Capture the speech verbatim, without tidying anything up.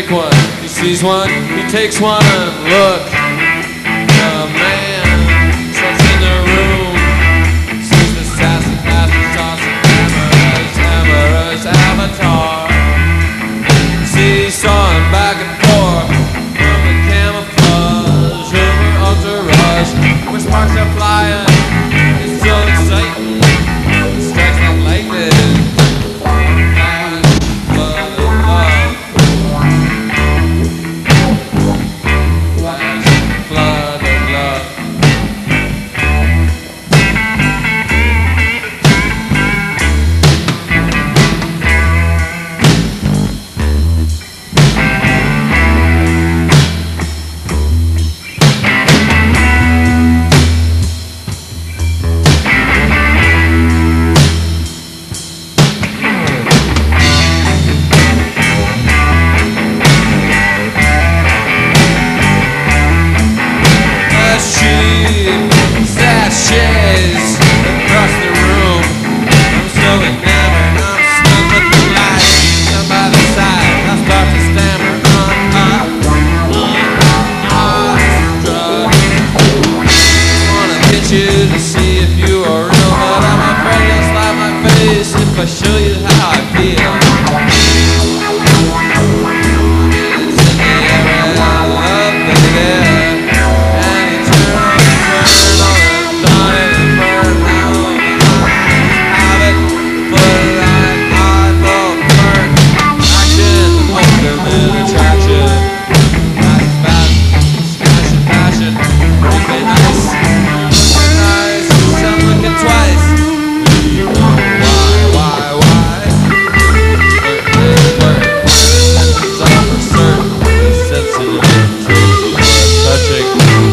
take one, he sees one, he takes one and look. The man sits in the room, sees the sassy bastard tossing hammers, hammers, avatar. Sees sawing back and forth from the camouflage over entourage, where sparks are flying. It's so exciting, it strikes like lightning. Sashes across the room. I'm so enamored, I'm stunned with the light. Down by the side, I start to stammer on up, awestruck. Wanna get you to see if you are real, but I'm afraid you'll slap my face if I show you how I feel. It's in the air and I love, baby. Touching